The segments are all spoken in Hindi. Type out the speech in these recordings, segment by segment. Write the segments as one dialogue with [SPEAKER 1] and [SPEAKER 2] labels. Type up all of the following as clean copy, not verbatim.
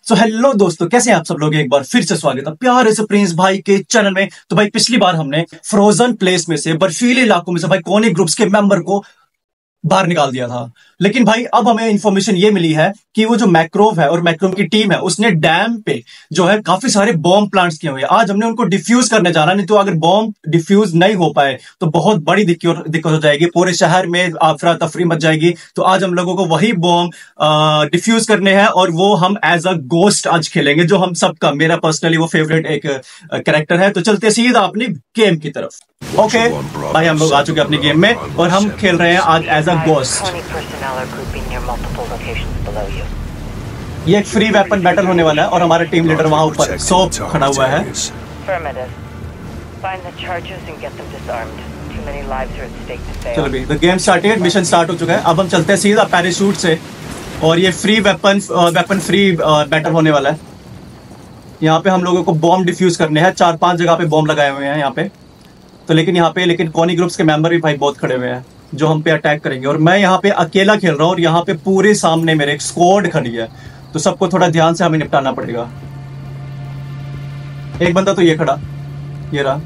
[SPEAKER 1] सो हेलो दोस्तों, कैसे हैं आप सब लोग। एक बार फिर से स्वागत है प्यारे से प्रिंस भाई के चैनल में। तो भाई पिछली बार हमने फ्रोजन प्लेस में से, बर्फीले इलाकों में से भाई कोनी ग्रुप्स के मेंबर को बाहर निकाल दिया था। लेकिन भाई अब हमें इंफॉर्मेशन ये मिली है कि वो जो मैक्रोव है और मैक्रोव की टीम है उसने डैम पे जो है काफी सारे बॉम्ब प्लांट्स किए हुए हैं। आज हमने उनको डिफ्यूज करने जाना, नहीं तो अगर बॉम्ब डिफ्यूज नहीं हो पाए तो बहुत बड़ी दिक्कत हो जाएगी, पूरे शहर में अफरा तफरी मच जाएगी। तो आज हम लोगों को वही बॉम्ब डिफ्यूज करने हैं और वो हम एज अ गोस्ट आज खेलेंगे, जो हम सबका, मेरा पर्सनली वो फेवरेट एक कैरेक्टर है। तो चलते सीधा अपनी गेम की तरफ। ओके भाई, हम लोग आ चुके हैं अपनी गेम में और हम खेल रहे हैं आज एज अ गोस्ट। ये एक फ्री वेपन बैटल होने वाला है और हमारा टीम लीडर वहां ऊपर सोप खड़ा हुआ है। चलो भी the game started, mission start हो चुका है। अब हम चलते हैं सीधा पैराशूट से और ये फ्री वेपन फ्री बैटल होने वाला है। यहाँ पे हम लोगों को बॉम्ब डिफ्यूज करने हैं। 4-5 जगह पे बॉम्ब लगाए हुए हैं यहाँ पे। तो लेकिन कॉनी ग्रुप्स के मेंबर भी भाई बहुत खड़े हुए हैं जो हम पे अटैक करेंगे। और मैं यहाँ पे अकेला खेल रहा हूँ और यहाँ पे पूरे सामने मेरे एक स्क्वाड खड़ी है, तो सबको थोड़ा ध्यान से हमें निपटाना पड़ेगा। एक बंदा तो ये खड़ा, ये रहा।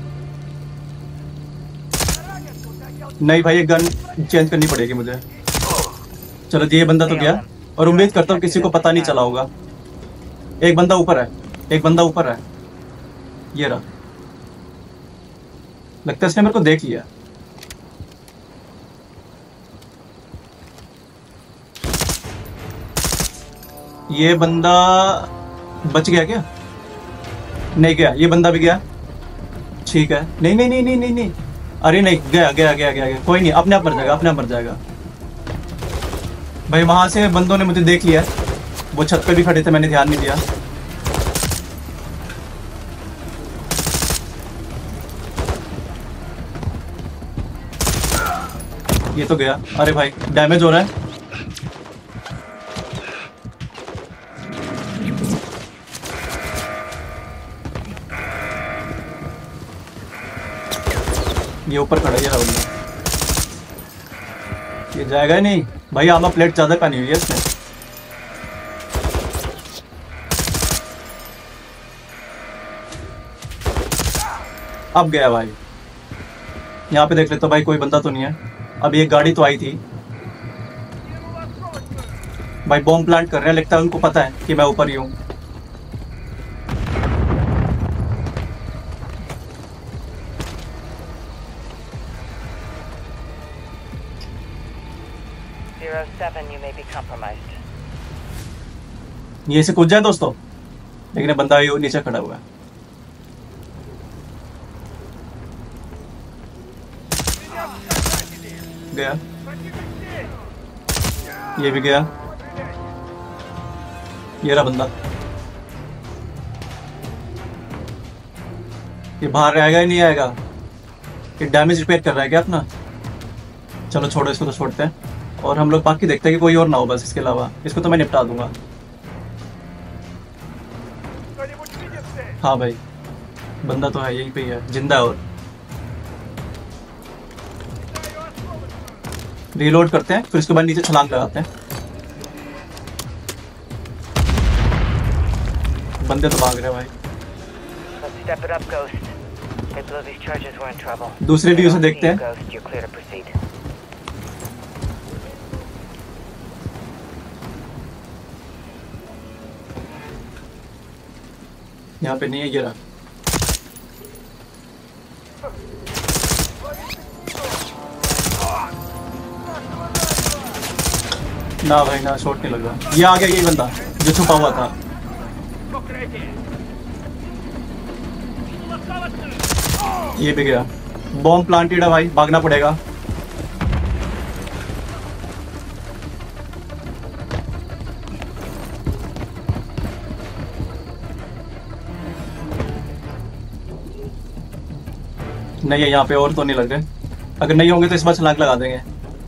[SPEAKER 1] नहीं भाई, ये गन चेंज करनी पड़ेगी मुझे। चलो ये बंदा तो गया और उम्मीद करता हूँ किसी को पता नहीं चला होगा। एक बंदा ऊपर है, एक बंदा ऊपर है, ये रहा। लगता है इसने मेरे को देख लिया। ये बंदा बच गया क्या? नहीं गया, ये बंदा भी गया। ठीक है, नहीं नहीं नहीं नहीं नहीं नहीं, अरे नहीं, गया गया गया गया गया। कोई नहीं, अपने आप मर जाएगा, अपने आप मर जाएगा। भाई वहां से बंदों ने मुझे देख लिया, वो छत पे भी खड़े थे, मैंने ध्यान नहीं दिया। ये तो गया। अरे भाई डैमेज हो रहा है। ये ऊपर खड़ा है, राहुल। ये जाएगा ही नहीं भाई, आमा प्लेट ज्यादा पहनी हुई है इसने। अब गया भाई। यहाँ पे देख लेते भाई, कोई बंदा तो नहीं है। अब ये गाड़ी तो आई थी भाई, बॉम्ब प्लांट कर रहे हैं। लगता है उनको पता है कि मैं ऊपर ही हूँ। ये से कूद जाए दोस्तों, लेकिन बंदा ये नीचे खड़ा हुआ है। गया, ये भी गया। ये रहा बंदा। ये बाहर आएगा ही नहीं आएगा। ये डैमेज रिपेयर कर रहा है क्या अपना? चलो छोड़ो, इसको तो छोड़ते हैं और हम लोग बाकी देखते हैं कि कोई और ना हो। बस इसके अलावा इसको तो मैं निपटा दूंगा। हाँ भाई, बंदा तो है, यहीं पे ही है, जिंदा। और रीलोड करते हैं, फिर उसके बाद नीचे छलांग लगाते हैं। बंदे तो भाग रहे हैं भाई। दूसरे व्यू से देखते हैं। यहाँ पे नहीं है, ये रहा। ना भाई ना, शॉट नहीं लगा। ये आ गया, यही बंदा जो छुपा हुआ था। ये भी गया। बॉम्ब प्लांटेड है भाई, भागना पड़ेगा। नहीं है यहाँ पे, और तो नहीं लग रहे। अगर नहीं होंगे तो इस बार छलांग लगा देंगे।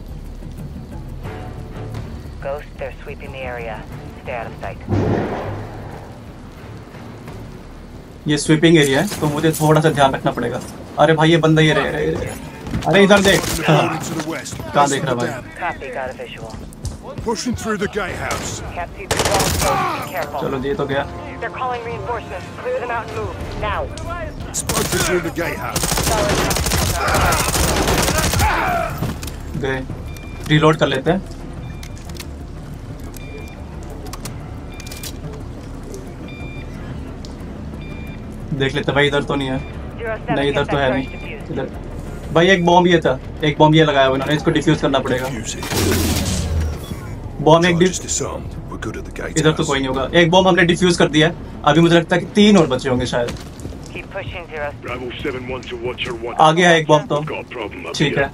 [SPEAKER 1] ये स्वीपिंग एरिया है तो मुझे थोड़ा सा ध्यान रखना पड़ेगा। अरे भाई ये बंदा ये रहे। अरे इधर देख। कहाँ देख रहा भाई?
[SPEAKER 2] Pushing through the gatehouse.
[SPEAKER 3] Can't see the walls, so be careful.
[SPEAKER 1] चलो ये तो गया।
[SPEAKER 3] They're calling reinforcements. Clear them out and move now.
[SPEAKER 2] Spoken through the gatehouse.
[SPEAKER 1] गए, रीलोड कर लेते हैं। देख लेते भाई, इधर तो नहीं है। नहीं, इधर तो है नहीं। इधर भाई एक बॉम्ब ये था, एक बॉम्ब ये लगाया हुआ इन्होंने, इसको डिफ्यूज करना पड़ेगा। बॉम्ब एक इधर तो कोई नहीं होगा। एक बॉम्ब हमने डिफ्यूज कर दिया है, अभी मुझे लगता है कि 3 और बचे होंगे शायद। आगे है एक बॉम्ब तो ठीक है।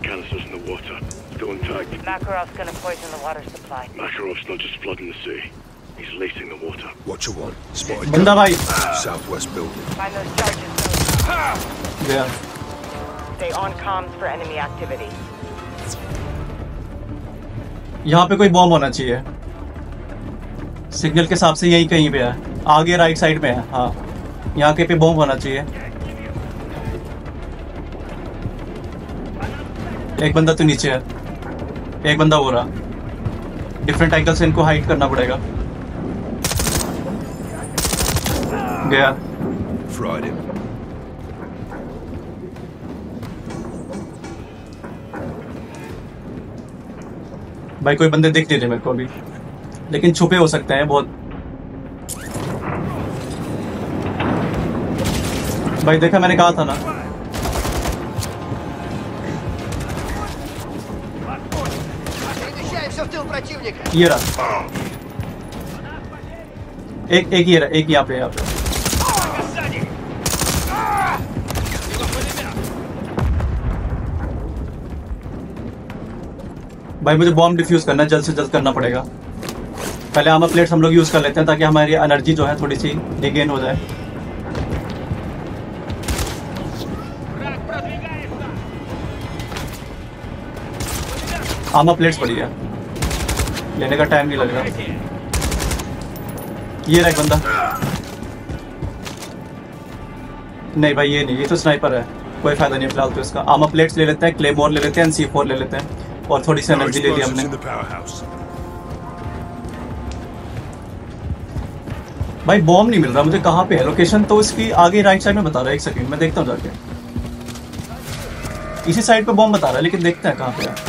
[SPEAKER 3] Makarov's gonna poison the water supply.
[SPEAKER 4] Makarov's not just flooding the sea. He's lacing the water.
[SPEAKER 2] What you want? Spotted
[SPEAKER 1] बंदा भाई
[SPEAKER 2] southwest building.
[SPEAKER 3] Find those charges.
[SPEAKER 1] गया।
[SPEAKER 3] Stay on comms for enemy activity.
[SPEAKER 1] यहाँ पे कोई बॉम्ब होना चाहिए, सिग्नल के हिसाब से यहीं कहीं पे है, आगे राइट साइड में है। हाँ, यहाँ के पे बॉम्ब होना चाहिए। एक बंदा तो नीचे है, एक बंदा हो रहा। डिफरेंट एंगल से इनको हाइड करना पड़ेगा। गया।
[SPEAKER 2] Fried him.
[SPEAKER 1] भाई कोई बंदे दिख नहीं रहे मेरे को अभी, लेकिन छुपे हो सकते हैं बहुत। भाई देखा, मैंने कहा था ना। ये रहा एक ये रहा, एक यहाँ पे भाई मुझे बॉम्ब डिफ्यूज करना है, जल्द से जल्द करना पड़ेगा। पहले आर्मर प्लेट्स हम लोग यूज कर लेते हैं ताकि हमारी एनर्जी जो है थोड़ी सी रिगेन हो जाए। आर्मर प्लेट्स पड़ी है, लेने का टाइम नहीं लग रहा। ये रहा एक बंदा। नहीं भाई ये नहीं, ये तो स्नाइपर है, कोई फायदा नहीं फिलहाल तो इसका। आर्मर प्लेट्स ले लेते हैं, क्लेमोर ले लेते हैं, C4 ले लेते हैं, और थोड़ी सी एनर्जी ले ली हमने। भाई बॉम्ब नहीं मिल रहा मुझे, कहाँ पे है लोकेशन? तो इसकी आगे राइट साइड में बता रहा है, एक सेकंड मैं देखता हूँ जाके। इसी साइड पे बॉम्ब बता रहा है, लेकिन देखते हैं कहाँ पे है।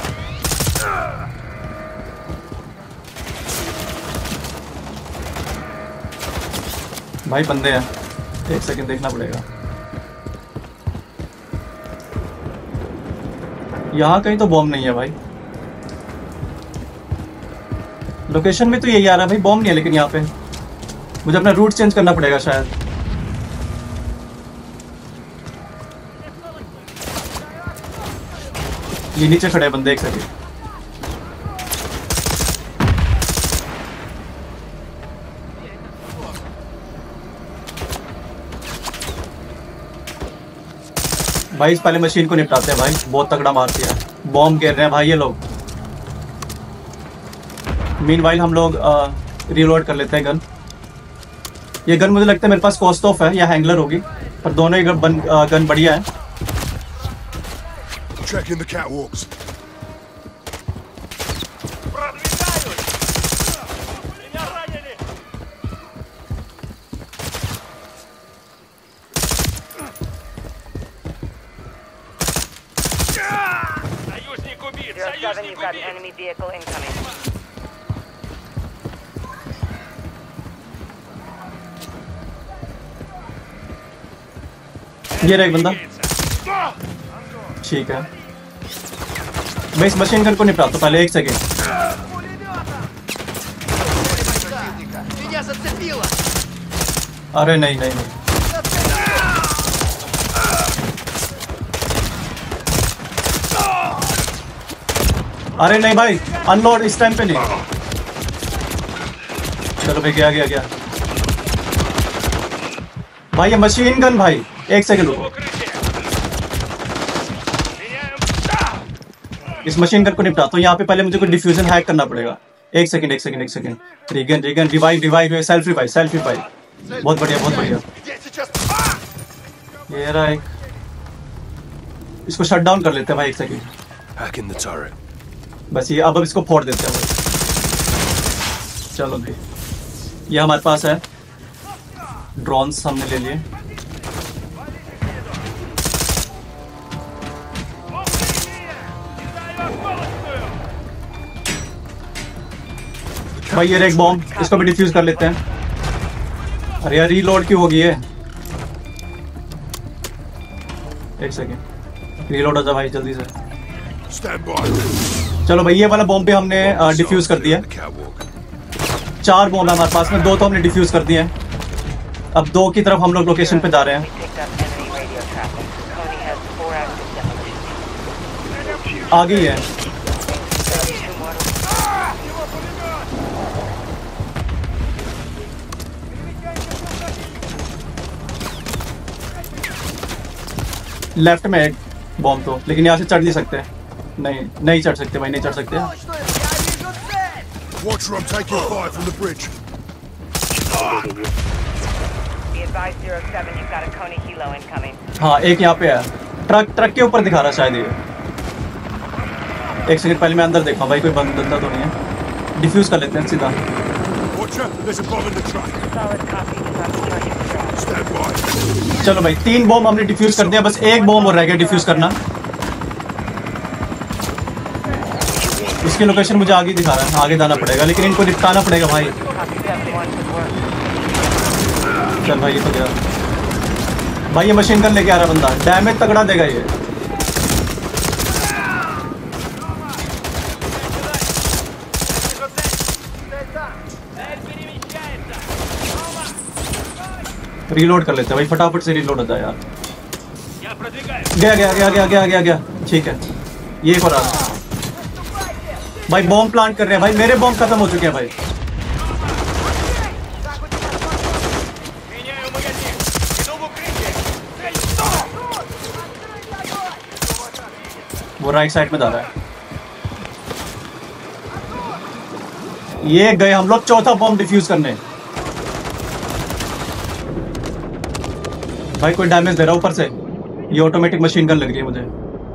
[SPEAKER 1] भाई बंदे हैं, एक सेकंड देखना पड़ेगा। यहाँ कहीं तो बॉम्ब नहीं है भाई, लोकेशन में तो यही आ रहा है भाई, बॉम्ब नहीं है लेकिन यहाँ पे। मुझे अपना रूट चेंज करना पड़ेगा शायद। ये नीचे खड़े बंदे, एक सेकंड। भाई इस पहले मशीन को निपटाते हैं भाई, बहुत तगड़ा मारती है। बॉम्ब गिर रहे हैं भाई ये लोग। मीनवाइल हम लोग रीलोड कर लेते हैं गन। ये गन मुझे लगता है मेरे पास कॉस्ट ऑफ है या हैंगलर होगी, पर दोनों ही गन बढ़िया है।
[SPEAKER 2] Checking the catwalks.
[SPEAKER 3] You've got enemy vehicle incoming.
[SPEAKER 1] ये रहा एक बंदा, ठीक है। मैं इस मशीन गन को निपटाता हूँ पहले, एक सेकेंड। अरे नहीं नहीं नहीं, अरे नहीं भाई, अनलोड इस टाइम पे नहीं। चलो भाई, गया गया गया भाई। ये मशीन गन भाई, एक सेकंड रुको। इस मशीन गन को निपटाता हूँ। यहाँ पे पहले मुझे कोई डिफ्यूजन हैक करना पड़ेगा। एक सेकंड एक सेकंड एक सेकंड। रिगन रिगन revive revive, self revive self revive. बहुत बढ़िया बहुत बढ़िया। ये रहा एक, इसको शट डाउन कर लेते हैं भाई, एक सेकंड। बस ये अब इसको फोड़ देते हैं भाई। चलो भाई, ये हमारे पास है ड्रोन्स, हमने ले लिए। भाई ये एक बॉम्ब, इसको भी डिफ्यूज कर लेते हैं। अरे यार रीलोड क्यों हो गई है? एक सेकेंड, रीलोड हो जा भाई जल्दी से।
[SPEAKER 2] Stand by.
[SPEAKER 1] चलो भाई ये वाला बॉम्ब भी हमने डिफ्यूज कर दिया।
[SPEAKER 2] The catwalk.
[SPEAKER 1] 4 बॉम्ब है हमारे पास में, 2 तो हमने डिफ्यूज कर दिए हैं। अब 2 की तरफ हम लोग लोकेशन पे जा रहे
[SPEAKER 3] We
[SPEAKER 1] हैं।
[SPEAKER 3] picked up enemy radio traffic. Coney has 4 active demolitions.
[SPEAKER 1] आ गई है।
[SPEAKER 3] 2 more.
[SPEAKER 1] लेफ्ट में एक बॉम्ब तो, लेकिन यहाँ से चढ़ नहीं सकते। नहीं चढ़ सकते भाई, नहीं चढ़ सकते।
[SPEAKER 2] Watcher, I'm taking fire from the bridge.
[SPEAKER 3] Be advised 07, you've got a Coney helo incoming.
[SPEAKER 1] हाँ एक यहाँ पे है, ट्रक के ऊपर दिखा रहा शायद ये। एक सेकंड पहले मैं अंदर देखा भाई, कोई बंदा तो नहीं है। डिफ्यूज कर लेते हैं सीधा।
[SPEAKER 2] Watcher, there's a bomb in the truck.
[SPEAKER 3] Solid copy. Just on the target track.
[SPEAKER 2] Stand by.
[SPEAKER 1] चलो भाई 3 बॉम्ब हमने डिफ्यूज कर दिया, बस एक बॉम्ब और रह गया डिफ्यूज करना। इसकी लोकेशन मुझे आगे दिखा रहा है, आगे जाना पड़ेगा, लेकिन इनको निपटाना पड़ेगा भाई।
[SPEAKER 3] Copy 7-1 should work.
[SPEAKER 1] चल भाई ये तो गया भाई, ये मशीन गन लेके आ रहा बंदा, डैमेज तगड़ा देगा ये। रीलोड कर लेते हैं भाई, फटाफट से रीलोड हो जाए यार। गया। ठीक है, ये एक और आ रहा है। भाई बॉम्ब प्लांट कर रहे हैं भाई, मेरे बॉम्ब खत्म हो चुके हैं भाई। वो राइट साइड में जा रहा है। ये गए हम लोग चौथा बॉम्ब डिफ्यूज करने। भाई कोई डैमेज दे रहा है ऊपर से, ये ऑटोमेटिक मशीन गन लग रही है मुझे।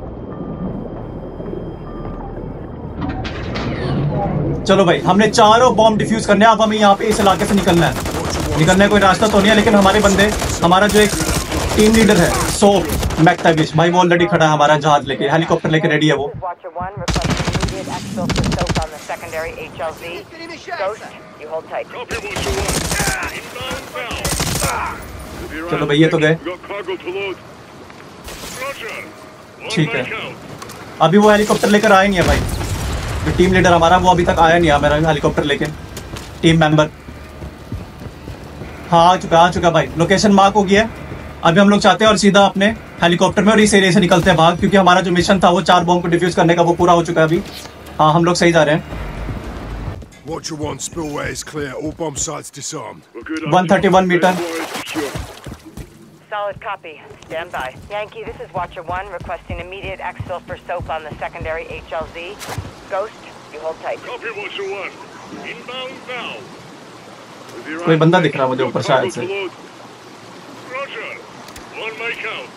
[SPEAKER 1] चलो भाई हमने चारों बॉम्ब डिफ्यूज करने, अब हमें यहाँ पे इस इलाके से निकलना है। निकलने का कोई रास्ता तो नहीं है, लेकिन हमारे बंदे, हमारा जो एक टीम लीडर है सोप मैक्टाविश भाई, वो ऑलरेडी खड़ा है हमारा जहाज लेके, हेलीकॉप्टर लेके रेडी है वो।
[SPEAKER 3] Watcher 1, requesting immediate exfil for soap on the secondary HLZ. Ghost, you hold tight.
[SPEAKER 4] Copy, Watcher 1. Inbound valve. With your
[SPEAKER 1] चलो
[SPEAKER 4] eyes
[SPEAKER 1] भाई, ये तो
[SPEAKER 4] checked,
[SPEAKER 1] गए।
[SPEAKER 4] we've got cargo to load. Roger. On
[SPEAKER 1] ठीक
[SPEAKER 4] my
[SPEAKER 1] है।
[SPEAKER 4] count.
[SPEAKER 1] अभी वो हेलीकॉप्टर लेकर आया नहीं है भाई, जो टीम लीडर हमारा वो अभी तक आया नहीं है मेरा हेलीकॉप्टर लेके। टीम मेंबर हाँ आ चुका भाई, लोकेशन मार्क हो गया है। अभी हम लोग चाहते हैं और सीधा अपने हेलीकॉप्टर में और इस एरिया से निकलते हैं भाग, क्योंकि हमारा जो मिशन था वो 4 बॉम्ब को डिफ्यूज करने का, वो पूरा हो चुका है अभी। हाँ हम लोग सही जा रहे हैं।
[SPEAKER 2] Watcher 1, spillway is clear. All bomb sites disarmed.
[SPEAKER 4] We're good.
[SPEAKER 1] 131 meter.
[SPEAKER 4] Reservoir is secure.
[SPEAKER 3] Solid copy. Stand by. Yankee, this is Watcher 1, requesting immediate exfil for soap on the secondary HLZ. Ghost, you hold tight.
[SPEAKER 4] Copy, Watcher 1. Inbound valve. With your
[SPEAKER 1] कोई
[SPEAKER 4] eyes
[SPEAKER 1] बंदा
[SPEAKER 4] checked,
[SPEAKER 1] दिख रहा है मुझे
[SPEAKER 4] we've got
[SPEAKER 1] ऊपर शायद
[SPEAKER 4] cargo
[SPEAKER 1] से।
[SPEAKER 4] to load. Roger. On my count.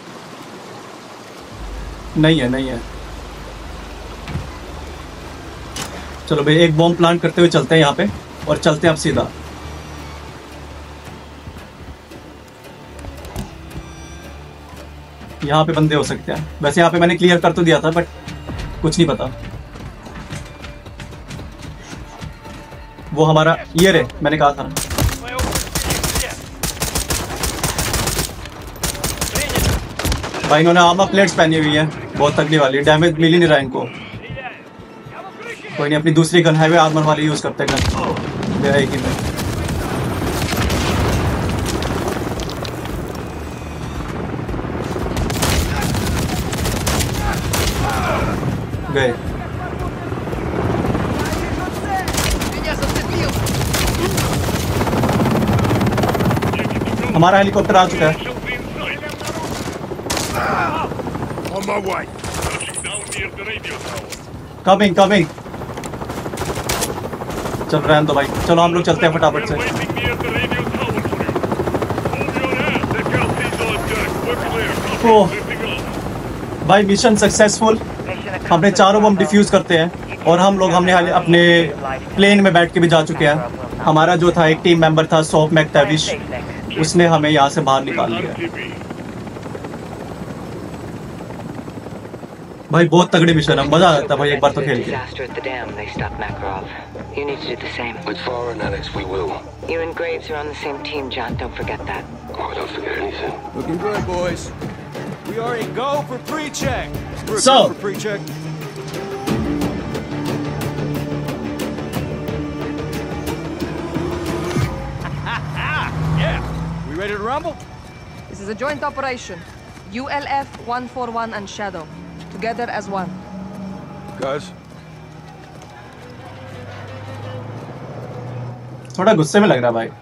[SPEAKER 1] नहीं है। चलो भाई एक बॉम्ब प्लांट करते हुए चलते हैं यहाँ पे, और चलते हैं अब सीधा। यहाँ पे बंदे हो सकते हैं, वैसे यहाँ पे मैंने क्लियर कर तो दिया था, बट कुछ नहीं पता। वो हमारा ये रे, मैंने कहा था। भाई इन्होंने आर्मर प्लेट्स पहनी हुई है, बहुत तगड़ी वाली, डैमेज मिल ही नहीं रहा इनको। कोई नहीं, अपनी दूसरी गन हाईवे आर्मर वाली यूज करते हैं गन, एक ही में। गए। हमारा हेलीकॉप्टर आ चुका है।
[SPEAKER 2] On my way.
[SPEAKER 4] Touching down near the radio tower.
[SPEAKER 1] Coming चल रहे हैं तो भाई, चलो हम लोग चलते हैं फटाफट से।
[SPEAKER 4] We're waiting near the radio tower for you. Hold your hand. They've got things on deck. We're clear. Copy.
[SPEAKER 1] Oh.
[SPEAKER 4] Lifting off.
[SPEAKER 1] भाई मिशन सक्सेसफुल,
[SPEAKER 3] Mission
[SPEAKER 1] हमने
[SPEAKER 3] accomplished.
[SPEAKER 1] चारों बम डिफ्यूज करते हैं, और हम लोग हमने अपने प्लेन में बैठ के भी जा चुके हैं। हमारा जो था एक टीम मेंबर था सोप मैकटेविश, उसने हमें यहाँ से बाहर निकाल लिया। भाई बहुत तगड़ी मिशन है, मजा आता है भाई एक बार तो खेल के।
[SPEAKER 3] Disaster at the dam. They stopped Makarov. You need to do the same.
[SPEAKER 5] With foreign Alex, we will.
[SPEAKER 3] You and Graves are on the same team, John. Don't forget that.
[SPEAKER 5] Oh, don't forget anything.
[SPEAKER 6] Looking good, boys. We are a go for pre-check. We're
[SPEAKER 1] So-
[SPEAKER 6] go for pre-check. Yeah. We ready to rumble?
[SPEAKER 7] This is a joint operation. ULF 141 and Shadow. Together as one.
[SPEAKER 6] Guys.
[SPEAKER 1] थोड़ा गुस्से में लग रहा है भाई।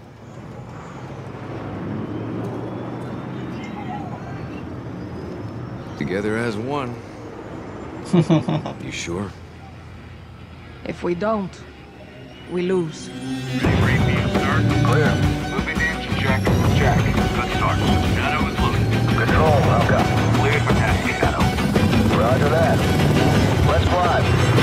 [SPEAKER 8] Together as one. You sure?
[SPEAKER 7] If we don't, we lose.
[SPEAKER 5] Clear. Moving in to check. Check. Good start. Shadow is loaded. Control, welcome. Clear for task, Shadow. Roger that. Let's fly.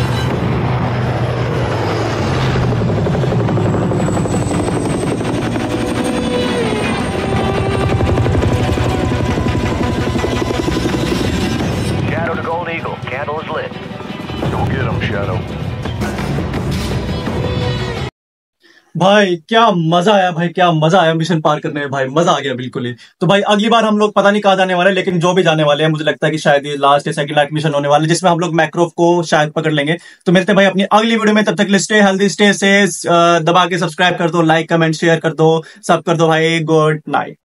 [SPEAKER 5] Shadow to Gold Eagle. Candle is lit. Go get him, Shadow.
[SPEAKER 1] भाई क्या मजा आया भाई, क्या मजा आया मिशन पार करने में भाई, मजा आ गया बिल्कुल ही। तो भाई अगली बार हम लोग पता नहीं कहाँ जाने वाले, लेकिन जो भी जाने वाले हैं मुझे लगता है कि शायद ये लास्ट या सेकंड लास्ट मिशन होने वाला है, जिसमें हम लोग मैक्रोव को शायद पकड़ लेंगे। तो मिलते हैं भाई अपनी अगली वीडियो में, तब तक स्टे हेल्दी स्टे सेफ, दबा के सब्सक्राइब कर दो, लाइक कमेंट शेयर कर दो, सब कर दो भाई। Good night.